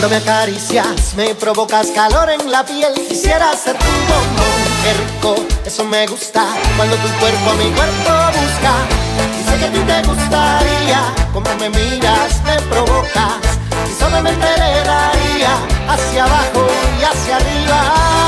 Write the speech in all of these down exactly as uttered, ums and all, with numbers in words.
Cuando me acaricias, me provocas calor en la piel. Quisiera ser tu bombón, qué rico, eso me gusta. Cuando tu cuerpo a mi cuerpo busca, y sé que a ti te gustaría. Como me miras, me provocas, y solamente le daría hacia abajo y hacia arriba.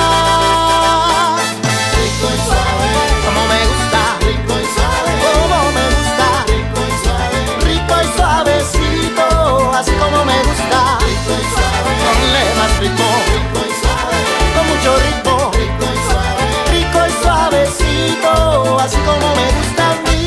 Rico y suave, como me gusta. Rico y suave, como me gusta. Rico y suave, rico y suavecito, así como me gusta. Rico y suave, ponle más ritmo. Rico y suave, con mucho ritmo. Rico y suave, rico y suavecito, así como me gusta a mí.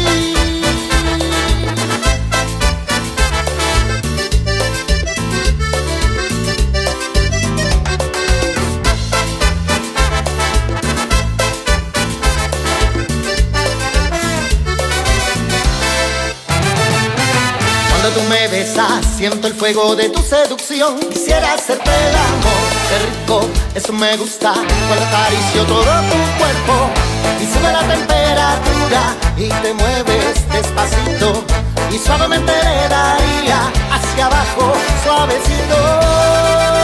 Cuando tú me besas, siento el fuego de tu seducción. Quisiera hacerte el amor, qué rico, eso me gusta. Cuando acaricio todo tu cuerpo y sube la temperatura y te mueves despacito, y suavemente le daría hacia abajo, suavecito.